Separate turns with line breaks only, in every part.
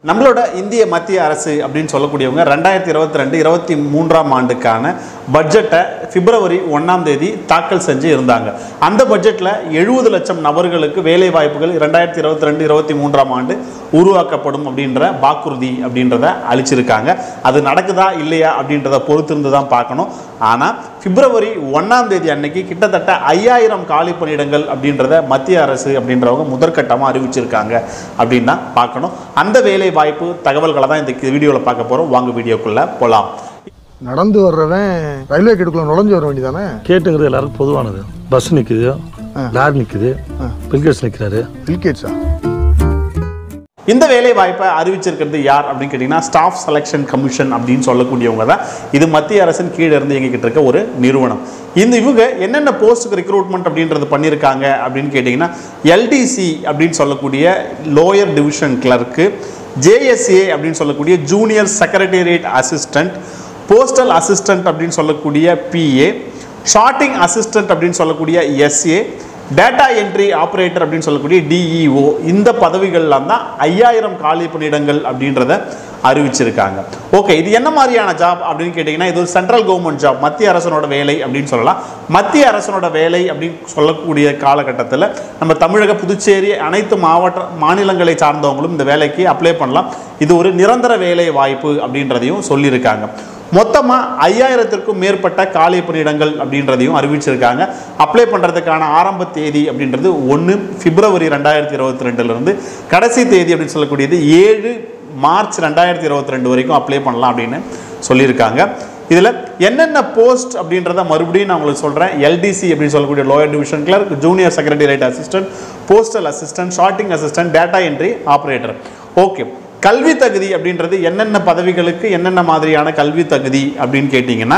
நம்மளோட இந்திய மத்திய அரசு அப்படின்னு சொல்லக்கூடியவங்க 2022-23ஆம் ஆண்டுக்கான பட்ஜெட்டை பிப்ரவரி 1ஆம் தேதி தாக்கல் செஞ்சு இருந்தாங்க. அந்த பட்ஜெட்டில் 70 லட்சம் நபர்களுக்கு வேலை வாய்ப்புகள் 2022-23ஆம் ஆண்டு உருவாக்கப்படும் அப்படின்ற வாக்குறுதி அப்படின்றத அளிச்சிருக்காங்க. அது நடக்குதா இல்லையா அப்படின்றத பொறுத்திருந்து தான் பார்க்கணும். ஆனால் பிப்ரவரி 1ஆம் தேதி அன்னைக்கு கிட்டத்தட்ட 5000 காலி பணியிடங்கள் அப்படின்றத மத்திய அரசு அப்படின்றவங்க முதற்கட்டமாக அறிவிச்சிருக்காங்க அப்படின்னு தான் பார்க்கணும். அந்த வேலை வாய்ப்பு தகவல்களை தான் இந்த வீடியோவில் பார்க்க போகிறோம். வாங்க வீடியோக்குள்ளே போகலாம்.
நடந்து வர்றவன் ரயில்வே கேட்டுக்குள்ள நுழைஞ்சு வர வேண்டியதானே?
கேட்டுங்கிறது எல்லாருக்கும் பொதுவானது. பஸ் நிற்குது, லாரி நிற்குது, பில்கேட்ஸ் நிற்கிறாரு.
பில்கேட்ஸா?
இந்த வேலை வாய்ப்பை அறிவிச்சிருக்கிறது யார் அப்படின்னு கேட்டிங்கன்னா ஸ்டாஃப் செலெக்ஷன் கமிஷன் அப்படின்னு சொல்லக்கூடியவங்க தான். இது மத்திய அரசின் கீழே இருந்து இயங்கிக்கிட்டு இருக்க ஒரு நிறுவனம். இவங்க என்னென்ன போஸ்ட்டுக்கு ரெக்ரூட்மெண்ட் அப்படின்றது பண்ணியிருக்காங்க அப்படின்னு கேட்டிங்கன்னா எல்டிசி அப்படின்னு சொல்லக்கூடிய லோயர் டிவிஷன் கிளர்க்கு, ஜேஎஸ்ஏ அப்படின்னு சொல்லக்கூடிய junior secretariat assistant, postal assistant அப்படின்னு சொல்லக்கூடிய பிஏ, ஷார்ட்டிங் அசிஸ்டன்ட் அப்படின்னு சொல்லக்கூடிய எஸ்ஏ, டேட்டா என்ட்ரி ஆப்ரேட்டர் அப்படின்னு சொல்லக்கூடிய டிஇஓ, இந்த பதவிகள்லாம் தான் 5000 காலி பணியிடங்கள் அப்படின்றத அறிவிச்சிருக்காங்க. ஓகே, இது என்ன மாதிரியான ஜாப் அப்படின்னு கேட்டிங்கன்னா இது ஒரு சென்ட்ரல் கவர்மெண்ட் ஜாப், மத்திய அரசனோட வேலை அப்படின்னு சொல்லலாம். மத்திய அரசனோட வேலை அப்படின்னு சொல்லக்கூடிய காலகட்டத்தில் நம்ம தமிழக, புதுச்சேரி அனைத்து மாநிலங்களை சார்ந்தவங்களும் இந்த வேலைக்கு அப்ளை பண்ணலாம். இது ஒரு நிரந்தர வேலை வாய்ப்பு அப்படின்றதையும் சொல்லியிருக்காங்க. மொத்தமாக 5000க்கும் மேற்பட்ட காலி பணியிடங்கள் அப்படின்றதையும் அறிவிச்சிருக்காங்க. அப்ளை பண்ணுறதுக்கான ஆரம்ப தேதி அப்படின்றது 1 பிப்ரவரி 2022 கடைசி தேதி அப்படின்னு சொல்லக்கூடியது 7 மார்ச் 2022 வரைக்கும் அப்ளை பண்ணலாம் அப்படின்னு சொல்லியிருக்காங்க. இதில் என்னென்ன போஸ்ட் அப்படின்றத மறுபடியும் நான் உங்களுக்கு சொல்கிறேன். எல்டிசி அப்படின்னு சொல்லக்கூடிய lower division clerk, junior secretariat assistant, postal assistant, sorting assistant, data entry operator. Okay, கல்வி தகுதி அப்படின்றது என்னென்ன பதவிகளுக்கு என்னென்ன மாதிரியான கல்வி தகுதி அப்படின்னு கேட்டிங்கன்னா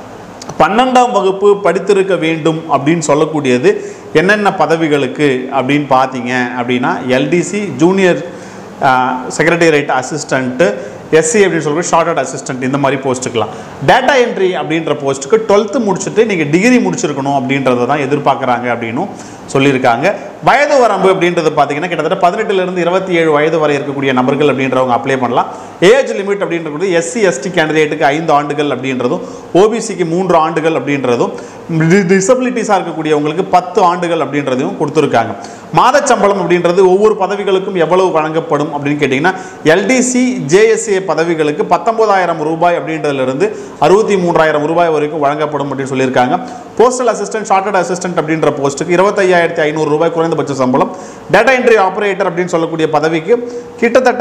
12ஆம் வகுப்பு படித்திருக்க வேண்டும் அப்படின்னு சொல்லக்கூடியது என்னென்ன பதவிகளுக்கு அப்படின்னு பார்த்தீங்க அப்படின்னா LDC, junior secretariat assistant, SC அப்படின்னு சொல்லக்கூடிய ஷார்ட்டட் அசிஸ்டன்ட், இந்த மாதிரி போஸ்ட்டுக்கலாம். டேட்டா என்ட்ரி அப்படின்ற போஸ்ட்டுக்கு 12th முடிச்சுட்டு நீங்கள் டிகிரி முடிச்சிருக்கணும் அப்படின்றத தான் எதிர்பார்க்குறாங்க அப்படின்னும் சொல்லியிருக்காங்க. வயது வரம்பு அப்படின்றது பார்த்தீங்கன்னா கிட்டத்தட்ட 18லேருந்து 27 வயது வரை இருக்கக்கூடிய நபர்கள் அப்படின்றவங்க அப்ளை பண்ணலாம். ஏஜ் லிமிட் அப்படின்றது எஸ்சி எஸ்டி கேண்டிடேட்டுக்கு 5 ஆண்டுகள் அப்படின்றதும், ஓபிசிக்கு 3 ஆண்டுகள் அப்படின்றதும், டிசபிலிட்டிஸாக இருக்கக்கூடியவங்களுக்கு 10 ஆண்டுகள் அப்படின்றதையும் கொடுத்துருக்காங்க. மாத சம்பளம் அப்படின்றது ஒவ்வொரு பதவிகளுக்கும் எவ்வளவு வழங்கப்படும் அப்படின்னு கேட்டிங்கன்னா எல்டிசி, ஜேஎஸ்ஏ பதவிகளுக்கு 19,000 ரூபாய் அப்படின்றதுலேருந்து 63,000 ரூபாய் வரைக்கும் வழங்கப்படும் அப்படின்னு சொல்லியிருக்காங்க. போஸ்டல் அசிஸ்டன்ட், ஷார்ட்டட் அசிஸ்டன்ட் அப்படின்ற போஸ்ட்டுக்கு 25,500 ரூபாய் குறைந்தபட்ச சம்பளம். டேட்டா என்ட்ரி ஆப்ரேட்டர் அப்படின்னு சொல்லக்கூடிய பதவிக்கு கிட்டத்தட்ட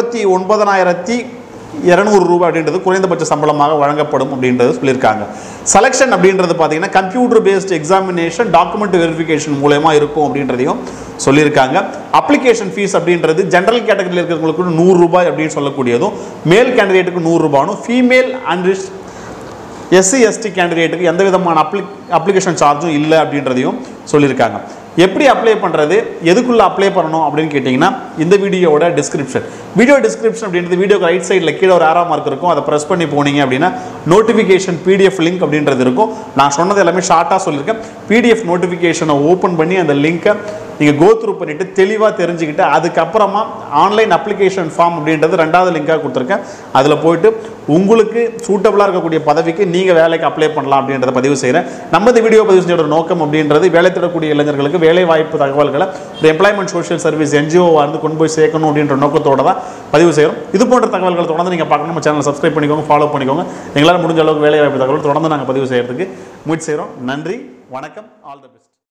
29,200 ரூபாய் அப்படின்றது குறைந்தபட்ச சம்பளமாக வழங்கப்படும் அப்படின்றது சொல்லியிருக்காங்க. செலெக்ஷன் அப்படின்றது பார்த்தீங்கன்னா computer based examination, document verification மூலமா இருக்கும் அப்படின்றதையும் சொல்லியிருக்காங்க. அப்ளிகேஷன் ஃபீஸ் அப்படின்றது ஜென்ரல் கேட்டகரியில் இருக்கிறவங்களுக்கு 100 ரூபாய் அப்படின்னு சொல்லக்கூடியதும், மேல் கேண்டிடேட்டுக்கு 100 ரூபாயும், ஃபீமேல் அண்ட் எஸ்சி எஸ்டி கேண்டிடேட்டுக்கு எந்த விதமான அப்ளிகேஷன் சார்ஜும் இல்லை அப்படின்றதையும் சொல்லியிருக்காங்க. எப்படி அப்ளை பண்ணுறது, எதுக்குள்ளே அப்ளை பண்ணணும் அப்படின்னு கேட்டிங்கன்னா இந்த வீடியோட டிஸ்கிரிப்ஷன் அப்படின்றது வீடியோக்கு ரைட் சைடில் கீழே ஒரு ஆரோ மார்க் இருக்கும். அதை ப்ரெஸ் பண்ணி போனீங்க அப்படின்னா நோட்டிஃபிகேஷன் பிடிஎஃப் லிங்க் அப்படின்றது இருக்கும். நான் சொன்னது எல்லாமே ஷார்ட்டாக சொல்லியிருக்கேன். பிடிஎஃப் நோட்டிஃபிகேஷனை ஓப்பன் பண்ணி அந்த லிங்க்கை நீங்கள் கோ த்ரூ பண்ணிவிட்டு தெளிவாக தெரிஞ்சுக்கிட்டு அதுக்கப்புறமா ஆன்லைன் அப்ளிகேஷன் ஃபார்ம் அப்படின்றது 2வது லிங்காக கொடுத்துருக்கேன். அதில் போய்ட்டு உங்களுக்கு சூட்டபுளாக இருக்கக்கூடிய பதவிக்கு நீங்கள் வேலைக்கு அப்ளை பண்ணலாம் அப்படின்றத பதிவு செய்கிறேன். நம்ம இந்த வீடியோ பதிவு செஞ்சோட நோக்கம் அப்படின்றது வேலை தேடக்கூடிய இளைஞர்களுக்கு வேலை வாய்ப்பு தகவல்களை ஒரு எம்ப்ளாய்மெண்ட் சோஷியல் சர்வீஸ் என்ஜிஓவாக இருந்து கொண்டு போய் சேர்க்கணும் அப்படின்ற நோக்கத்தோடு தான் பதிவு செய்கிறோம். இது போன்ற தகவல்களை தொடர்ந்து நீங்கள் பார்க்கணும். நம்ம சேனலை சப்ஸ்கிரைப் பண்ணிக்கோங்க, ஃபாலோ பண்ணிக்கோங்க. எங்களால் முடிஞ்ச அளவுக்கு வேலை வாய்ப்பு தகவல் தொடர்ந்து நாங்கள் பதிவு செய்கிறதுக்கு முயற்சி செய்கிறோம். நன்றி, வணக்கம், ஆல் தி பெஸ்ட்.